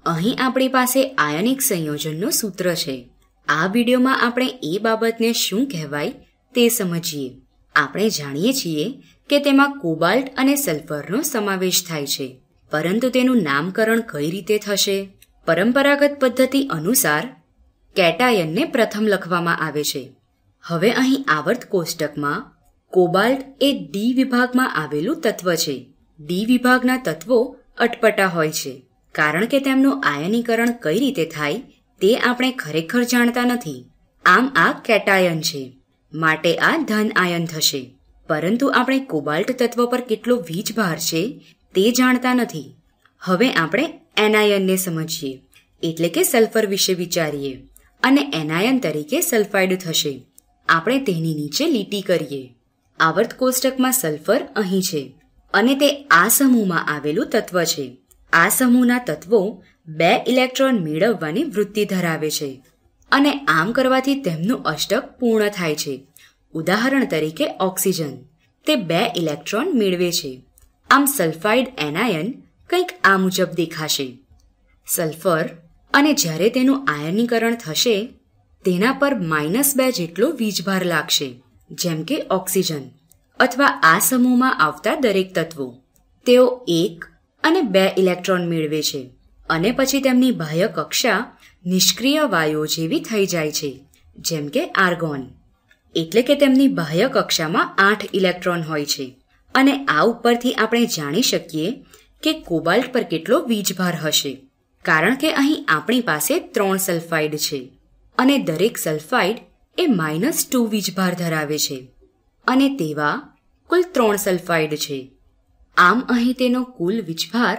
અહીં આપણી પાસે આયનિક સંયોજનનું સૂત્ર છે. આ વિડીયોમાં આપણે એ બાબતને શું કહેવાય તે સમજીએ. આપણે જાણીએ છીએ કે તેમાં કોબાલ્ટ અને સલ્ફરનો સમાવેશ થાય છે, પરંતુ તેનું નામકરણ કઈ રીતે થશે? પરંપરાગત પદ્ધતિ અનુસાર કેટાયનને પ્રથમ લખવામાં આવે છે. હવે અહીં આવર્ત કોષ્ટકમાં કોબાલ્ટ એ ડી વિભાગમાં આવેલું તત્વ છે. ડી વિભાગના તત્વો અટપટા હોય છે, કારણ કે તેમનું આયનીકરણ કઈ રીતે થાય તે આપણે ખરેખર જાણતા નથી. આમ આ કેટાયન છે, માટે આ ધન આયન થશે, પરંતુ આપણે કોબાલ્ટ તત્વ પર કેટલો વીજભાર છે તે જાણતા નથી. હવે આપણે એનાયનને સમજીએ, એટલે કે સલ્ફર વિશે વિચારીએ, અને એનાયન તરીકે સલ્ફાઇડ થશે. આપણે તેની નીચે લીટી કરીએ. આવર્ત કોષ્ટકમાં સલ્ફર અહીં છે અને તે આ સમૂહમાં આવેલું તત્વ છે. આ સમૂહના તત્વો 2 ઇલેક્ટ્રોન મેળવવાની વૃત્તિ ધરાવે છે, અને આમ કરવાથી તેમનું અષ્ટક પૂર્ણ થાય છે. ઉદાહરણ તરીકે ઓક્સિજન, તે 2 ઇલેક્ટ્રોન મેળવે છે. આમ સલ્ફાઇડ એનાયન કંઈક આ મુજબ દેખાશે. સલ્ફર, અને જ્યારે તેનું આયનીકરણ થશે તેના પર -2 જેટલો વીજભાર લાગશે, જેમ કે ઓક્સિજન અથવા આ સમૂહમાં આવતા દરેક તત્વો. તેઓ 1 અને 2 ઇલેક્ટ્રોન મેળવે છે, અને પછી તેમની બાહ્ય કક્ષા નિષ્ક્રિય વાયુઓ જેવી થઈ જાય છે, જેમ કે આર્ગોન. એટલે કે તેમની બાહ્ય કક્ષામાં 8 ઇલેક્ટ્રોન હોય છે. અને આ ઉપરથી આપણે જાણી શકીએ કે કોબાલ્ટ પર કેટલો વીજભાર હશે, કારણ કે અહીં આપણી પાસે 3 સલ્ફાઇડ છે, અને દરેક સલ્ફાઇડ એ -2 વીજભાર ધરાવે છે, અને તેવા કુલ 3 સલ્ફાઇડ છે. આમ અહીં તેનો કુલ વીજભાર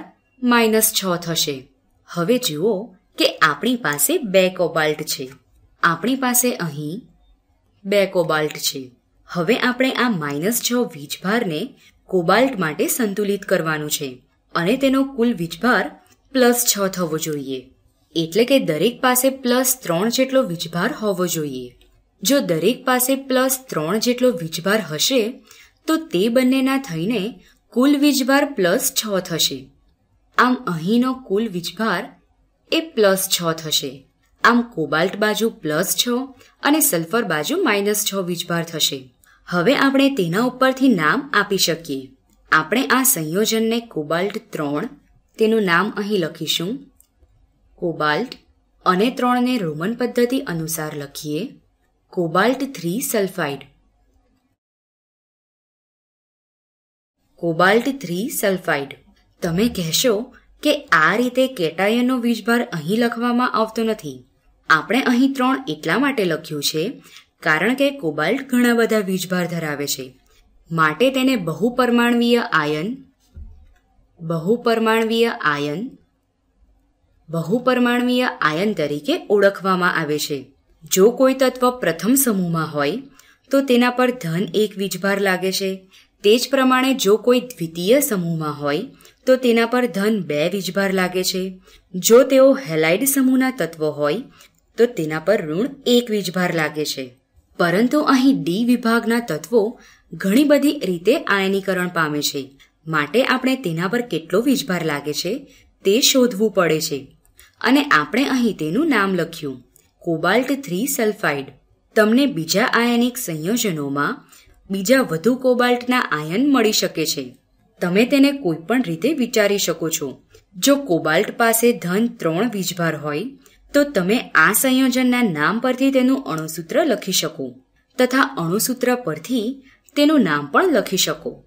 -6 થશે. હવે જુઓ કે આપણી પાસે 2 કોબાલ્ટ છે. આપણી પાસે અહીં 2 કોબાલ્ટ છે. હવે આપણે આ -6 વીજભારને કોબાલ્ટ માટે સંતુલિત કરવાનું છે, અને તેનો કુલ વીજભાર +6 થવો જોઈએ. એટલે કે દરેક પાસે +3 જેટલો વીજભાર હોવો જોઈએ. જો દરેક પાસે +3 જેટલો વીજભાર હશે તો તે બંનેના થઈને કુલ વીજભાર +6 થશે. આમ અહીંનો કુલ વીજભાર એ +6 થશે. આમ કોબાલ્ટ બાજુ +6 અને સલ્ફર બાજુ -6 વીજભાર થશે. હવે આપણે તેના ઉપરથી નામ આપી શકીએ. આપણે આ સંયોજનને કોબાલ્ટ 3, તેનું નામ અહીં લખીશું કોબાલ્ટ, અને 3 ને રોમન પદ્ધતિ અનુસાર લખીએ કોબાલ્ટ 3 સલ્ફાઇડ. Cobalt 3 sulphide. તમે કહેશો કે આ રીતે કેટાયનનો વીજભાર અહીં લખવામાં આવતો નથી. આપણે અહીં 3 એટલા માટે લખ્યું છે કારણ કે કોબાલ્ટ ઘણા બધા વીજભાર ધરાવે છે, માટે તેને બહુપરમાણવીય આયન તરીકે ઓળખવામાં આવે છે. જો કોઈ તત્વ પ્રથમ સમૂહમાં હોય તો તેના પર ધન 1 વીજભાર લાગે છે. તે જ પ્રમાણે જો કોઈ દ્વિતીય સમૂહમાં હોય તો તેના પર ધન 2 વીજભાર લાગે છે. જો તેઓ હેલાઇડ સમૂહના તત્વો હોય તો તેના પર ઋણ 1 વીજભાર લાગે છે. પરંતુ અહીં ડી વિભાગના તત્વો ઘણી બધી રીતે આયનીકરણ પામે છે, માટે આપણે તેના પર કેટલો વીજભાર લાગે છે તે શોધવું પડે છે, અને આપણે અહીં તેનું નામ લખ્યું કોબાલ્ટ 3 સલ્ફાઇડ. તમને બીજા આયનિક સંયોજનોમાં બીજા વધુ કોબાલ્ટના આયન મળી શકે છે. તમે તેને કોઈ પણ રીતે વિચારી શકો છો. જો કોબાલ્ટ પાસે ધન 3 વીજભાર હોય તો તમે આ સંયોજનના નામ પરથી તેનું અણુસૂત્ર લખી શકો, તથા અણુસૂત્ર પરથી તેનું નામ પણ લખી શકો.